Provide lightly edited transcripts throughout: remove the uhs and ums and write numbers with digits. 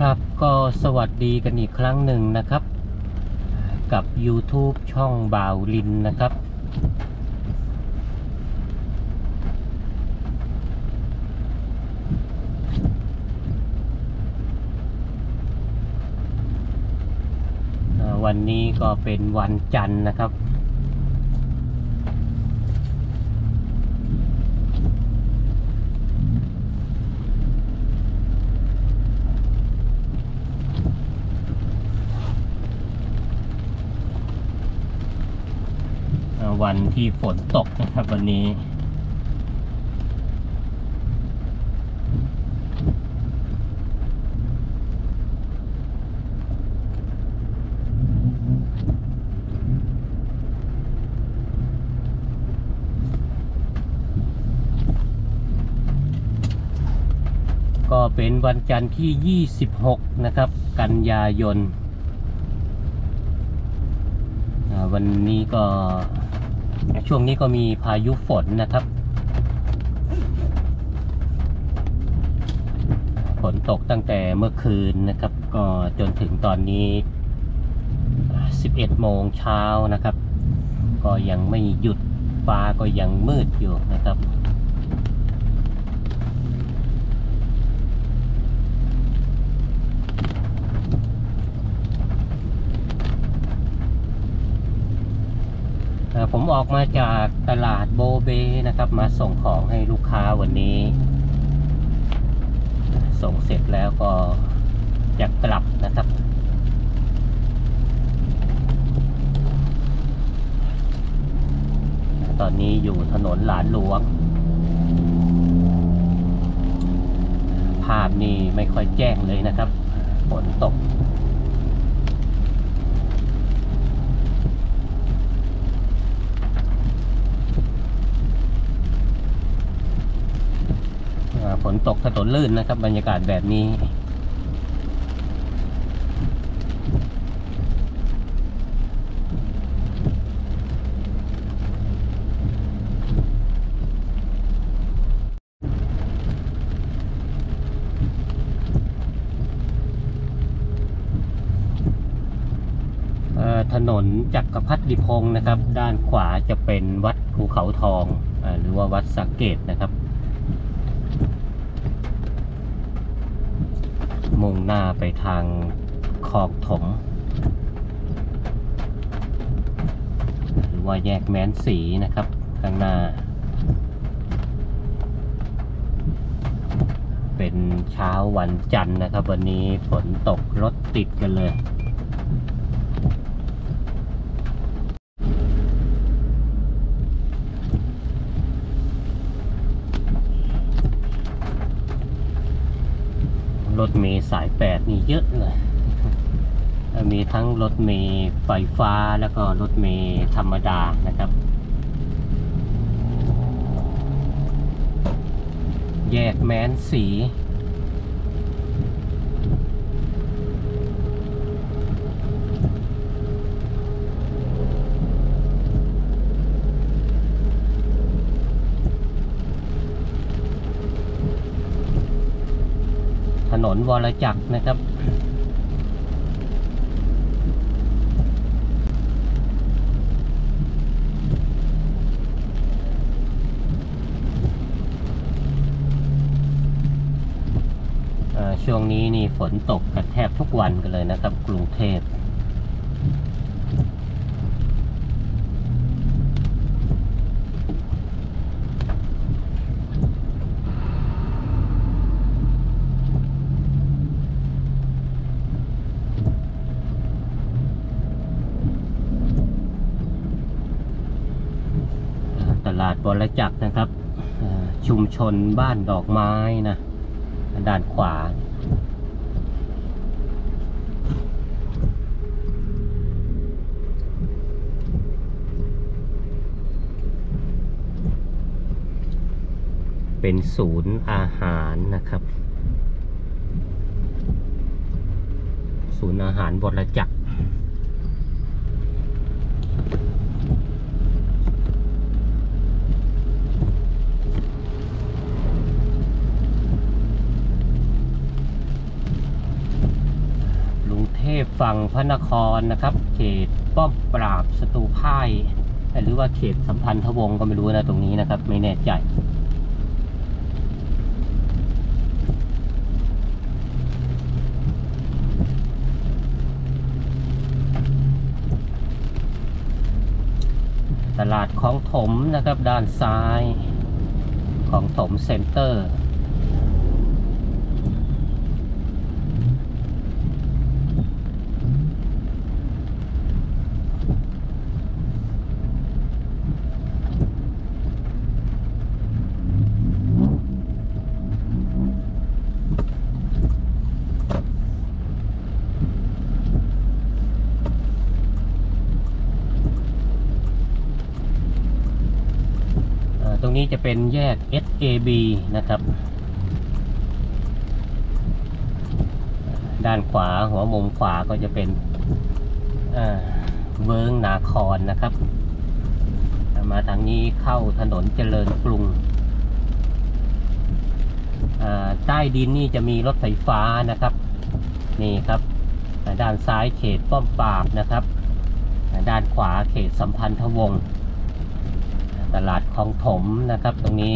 ครับก็สวัสดีกันอีกครั้งหนึ่งนะครับกับ YouTube ช่องบ่าวลินนะครับวันนี้ก็เป็นวันจันทร์นะครับวันที่ฝนตกนะครับวันนี้ก็เป็นวันจันทร์ที่26นะครับกันยายนวันนี้ก็ช่วงนี้ก็มีพายุฝนนะครับฝนตกตั้งแต่เมื่อคืนนะครับก็จนถึงตอนนี้11 โมงเช้านะครับก็ยังไม่หยุดฟ้าก็ยังมืดอยู่นะครับผมออกมาจากตลาดโบเบนะครับมาส่งของให้ลูกค้าวันนี้ส่งเสร็จแล้วก็จะกลับนะครับตอนนี้อยู่ถนนหลานหลวงภาพนี่ไม่ค่อยแจ้งเลยนะครับฝนตกฝนตกถนนลื่นนะครับบรรยากาศแบบนี้ถนนจักรพรรดิพงศ์นะครับด้านขวาจะเป็นวัดภูเขาทองหรือว่าวัดสะเกษนะครับมุ่งหน้าไปทางคลองถมหรือว่าแยกแม้นศรีนะครับข้างหน้าเป็นเช้าวันจันทร์นะครับวันนี้ฝนตกรถติดกันเลยรถเมล์สาย8นี่เยอะเลยมีทั้งรถเมล์ไฟฟ้าแล้วก็รถเมล์ธรรมดานะครับแยกแม้นศรีถนนวรจักรนะครับช่วงนี้นี่ฝนตกกันแทบทุกวันกันเลยนะครับกรุงเทพตลาดวรจักรนะครับชุมชนบ้านดอกไม้นะด้านขวาเป็นศูนย์อาหารนะครับศูนย์อาหารวรจักร ถพฝั่งพระนครนะครับเขตป้อมปราบศัตรูพ่ายหรือว่าเขตสัมพันธวงศ์ก็ไม่รู้นะตรงนี้นะครับไม่แน่ใจตลาดของถมนะครับด้านซ้ายของถมเซ็นเตอร์ตรงนี้จะเป็นแยก SAB นะครับด้านขวาหัวมุมขวาก็จะเป็นเวิร์งนาครนะครับมาทางนี้เข้าถนนเจริญกรุงใต้ดินนี่จะมีรถไฟฟ้านะครับนี่ครับด้านซ้ายเขตป้อมปราบนะครับด้านขวาเขตสัมพันธวงศ์ตลาดคลองถมนะครับตรงนี้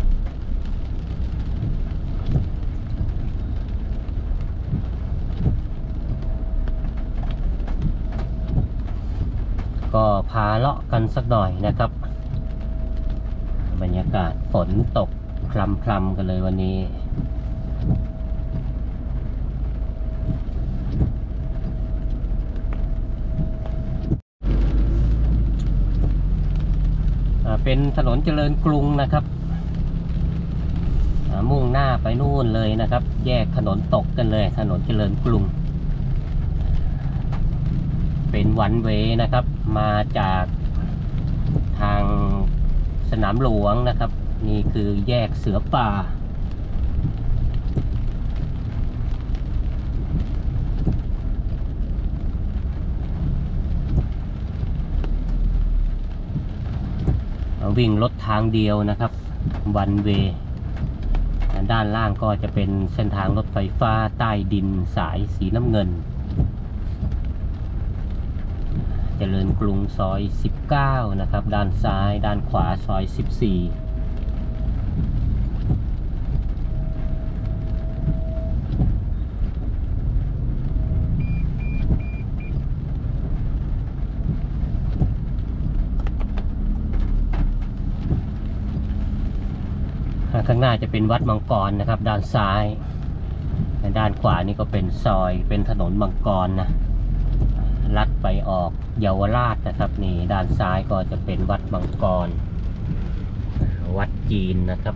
ก็พาเลาะกันสักหน่อยนะครับบรรยากาศฝนตกคลำๆกันเลยวันนี้เป็นถนนเจริญกรุงนะครับมุ่งหน้าไปนู่นเลยนะครับแยกถนนตกกันเลยถนนเจริญกรุงเป็นวันเวย์นะครับมาจากทางสนามหลวงนะครับนี่คือแยกเสือป่าวิ่งรถทางเดียวนะครับวันเวย์ด้านล่างก็จะเป็นเส้นทางรถไฟฟ้าใต้ดินสายสีน้ำเงินเจริญกรุงซอย19นะครับด้านซ้ายด้านขวาซอย14ข้างหน้าจะเป็นวัดมังกรนะครับด้านซ้ายด้านขวานี่ก็เป็นซอยเป็นถนนมังกรนะลัดไปออกเยาวราชนะครับนี่ด้านซ้ายก็จะเป็นวัดมังกรวัดจีนนะครับ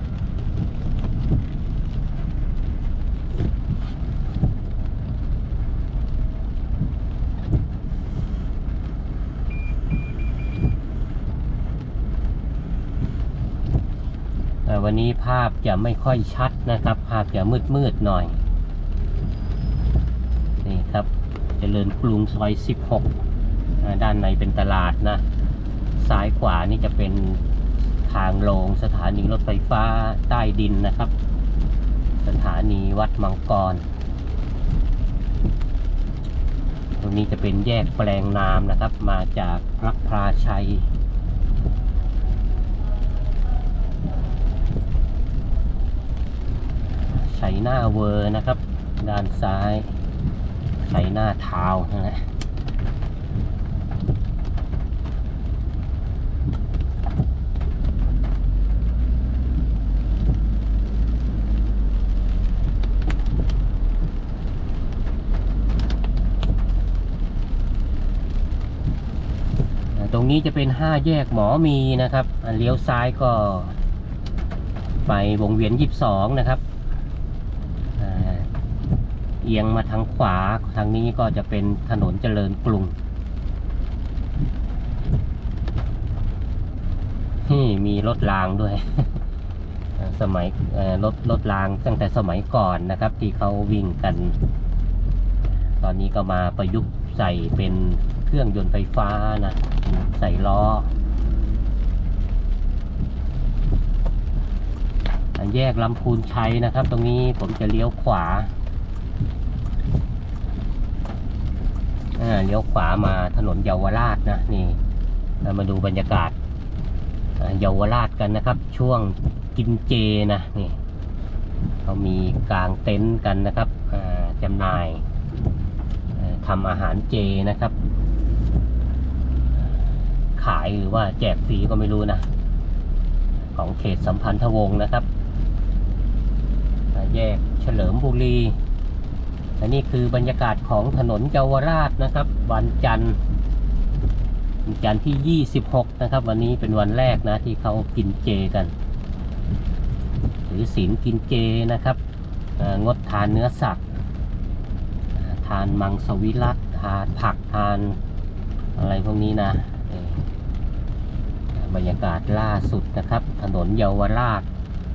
วันนี้ภาพจะไม่ค่อยชัดนะครับภาพจะมืดหน่อยนี่ครับเจริญกรุงซอย16ด้านในเป็นตลาดนะซ้ายขวานี่จะเป็นทางลงสถานีรถไฟฟ้าใต้ดินนะครับสถานีวัดมังกรตรงนี้จะเป็นแยกแปลงนามนะครับมาจากพระพราชัยชัยหน้าเวอร์นะครับด้านซ้ายชัยหน้าเท้านะฮะตรงนี้จะเป็น5แยกหมอมีนะครับเลี้ยวซ้ายก็ไปวงเวียน22นะครับเอียงมาทางขวาทางนี้ก็จะเป็นถนนเจริญกรุงนี่มีรถรางด้วย สมัยรถรางตั้งแต่สมัยก่อนนะครับที่เขาวิ่งกันตอนนี้ก็มาประยุกต์ใส่เป็นเครื่องยนต์ไฟฟ้านะใส่ล้อแยกลำพูนชัยนะครับตรงนี้ผมจะเลี้ยวขวาเลี้ยวขวามาถนนเยาวราชนะนี่เรามาดูบรรยากาศเยาวราชกันนะครับช่วงกินเจนะนี่เขามีกางเต็นท์กันนะครับจำหน่ายทำอาหารเจนะครับขายหรือว่าแจกฟรีก็ไม่รู้นะของเขตสัมพันธวงศ์นะครับแยกเฉลิมบุรีอันนี้คือบรรยากาศของถนนเยาวราชนะครับวันจันทร์ที่26นะครับวันนี้เป็นวันแรกนะที่เขากินเจกันหรือศีลกินเจนะครับงดทานเนื้อสัตว์ทานมังสวิรัติทานผักทานอะไรพวกนี้นะบรรยากาศล่าสุดนะครับถนนเยาวราช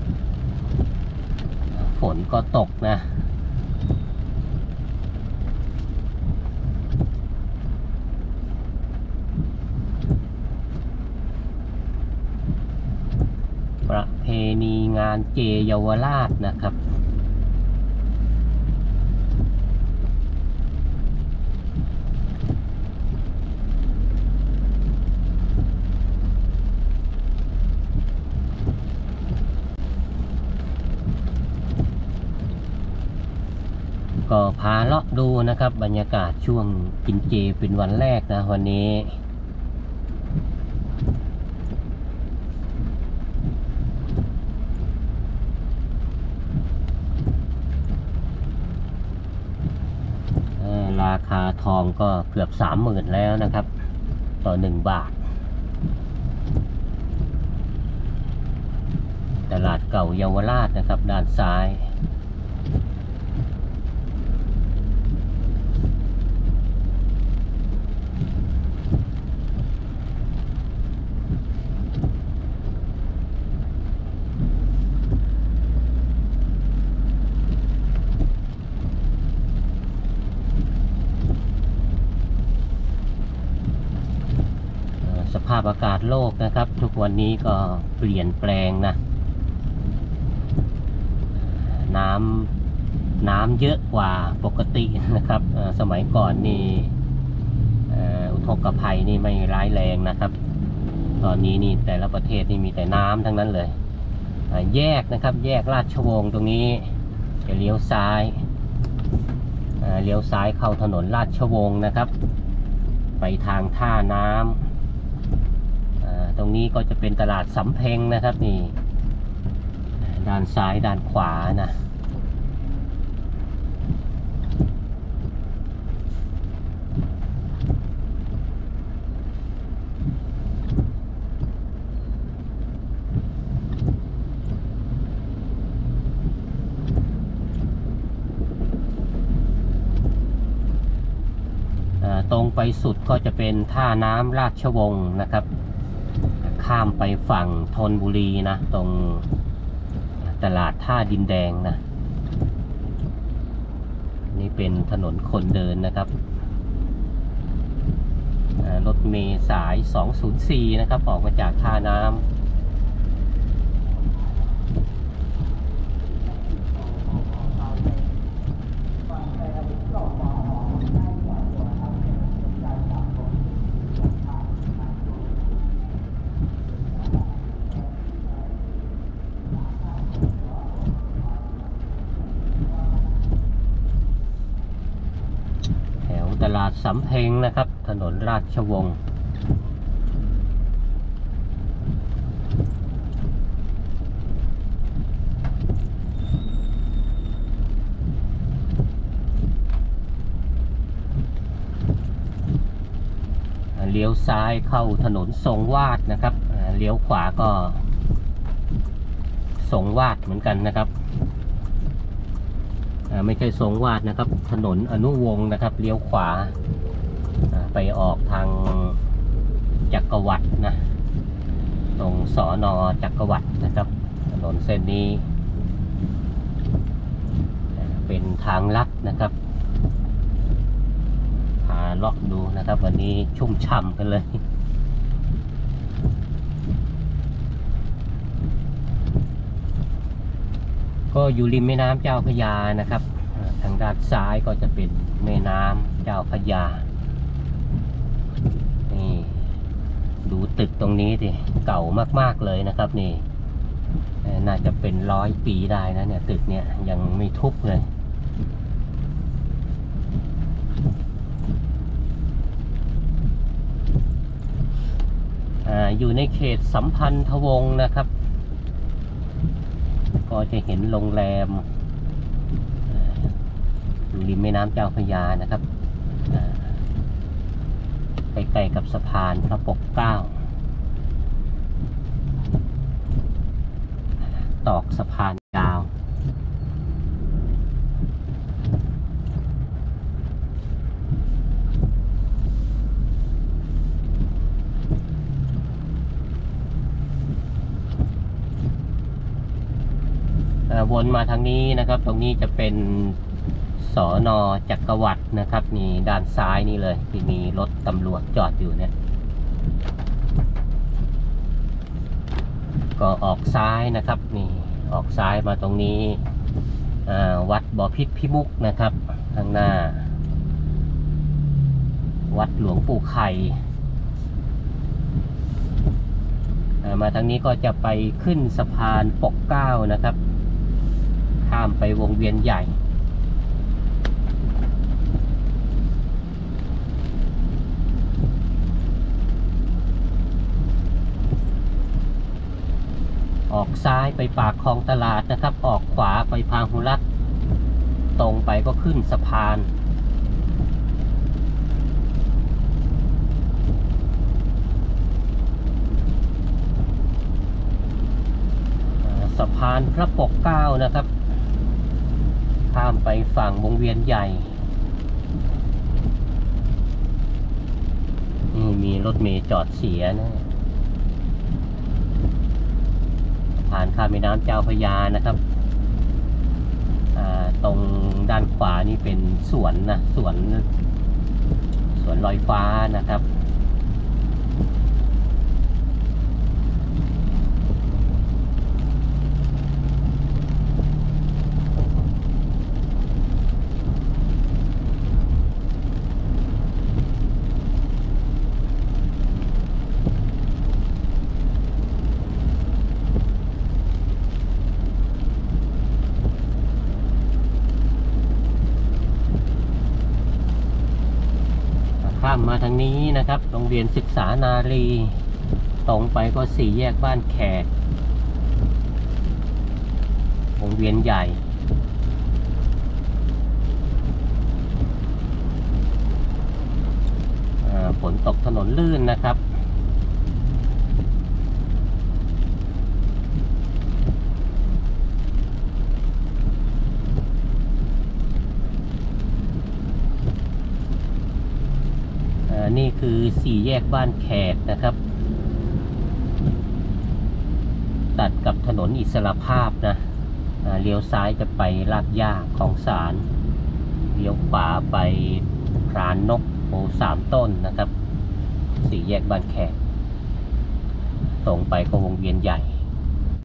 ฝนก็ตกนะประเพณีงานเจเยาวราชนะครับก็พาเลาะดูนะครับบรรยากาศช่วงกินเจเป็นวันแรกนะวันนี้ราคาทองก็เกือบ 30,000 แล้วนะครับต่อ1 บาทตลาดเก่าเยาวราชนะครับด้านซ้ายสภาพอากาศโลกนะครับทุกวันนี้ก็เปลี่ยนแปลงนะน้ำเยอะกว่าปกตินะครับสมัยก่อนนี่อุทกภัยนี่ไม่ร้ายแรงนะครับตอนนี้นี่แต่ละประเทศนี่มีแต่น้ำทั้งนั้นเลยแยกนะครับแยกราชวงศ์ตรงนี้จะเลี้ยวซ้ายเข้าถนนราชวงศ์นะครับไปทางท่าน้ำตรงนี้ก็จะเป็นตลาดสำเพ็งนะครับนี่ด้านซ้ายด้านขวานะตรงไปสุดก็จะเป็นท่าน้ำราชวงศ์นะครับข้ามไปฝั่งธนบุรีนะตรงตลาดท่าดินแดงนะนี่เป็นถนนคนเดินนะครับรถเมล์สาย204นะครับออกมาจากท่าน้ำตลาดสำเพ็งนะครับถนนราชวงศ์เลี้ยวซ้ายเข้าถนนทรงวาดนะครับเลี้ยวขวาก็ทรงวาดเหมือนกันนะครับไม่ใช่ทรงวาดนะครับถนนอนุวงศ์นะครับเลี้ยวขวาไปออกทางจักรวรรดินะตรงสน.จักรวรรดินะครับถนนเส้นนี้เป็นทางลัดนะครับพาเลาะดูนะครับวันนี้ชุ่มฉ่ำกันเลยก็อยู่ริมแม่น้ำเจ้าพระยานะครับทางด้านซ้ายก็จะเป็นแม่น้ำเจ้าพระยาดูตึกตรงนี้ดิเก่ามากๆเลยนะครับนี่น่าจะเป็น100 ปีได้นะเนี่ยตึกเนี่ยยังไม่ทุบเลยอยู่ในเขตสัมพันธวงศ์นะครับก็จะเห็นโรงแรมอยู่ริมแม่น้ำเจ้าพระยานะครับใกล้ๆกับสะพานพระปกเกล้าตอกสะพานยาววนมาทางนี้นะครับตรงนี้จะเป็นสน.จักรวรรดินะครับนี่ด้านซ้ายนี่เลยที่มีรถตำรวจจอดอยู่เนี่ยก็ออกซ้ายนะครับนี่ออกซ้ายมาตรงนี้วัดบ่อพิษพิมุกนะครับข้างหน้าวัดหลวงปู่ไข่มาทางนี้ก็จะไปขึ้นสะพานปกเกล้านะครับข้ามไปวงเวียนใหญ่ออกซ้ายไปปากคลองตลาดนะครับออกขวาไปพาหุรัตน์ตรงไปก็ขึ้นสะพานสะพานพระปกเกล้านะครับข้ามไปฝั่งวงเวียนใหญ่นี่มีรถเมล์จอดเสียนะผ่านข้ามแม่น้ำเจ้าพระยานะครับตรงด้านขวานี่เป็นสวนนะสวนลอยฟ้านะครับข้ามมาทางนี้นะครับโรงเรียนศึกษานารีตรงไปก็4 แยกบ้านแขกวงเวียนใหญ่ฝนตกถนนลื่นนะครับนี่คือ4 แยกบ้านแขกนะครับตัดกับถนนอิสรภาพนะเลี้ยวซ้ายจะไปลาดย่าของสารเลี้ยวขวาไปพรานนกโพ3 ต้นนะครับ4 แยกบ้านแขกตรงไปก็วงเวียนใหญ่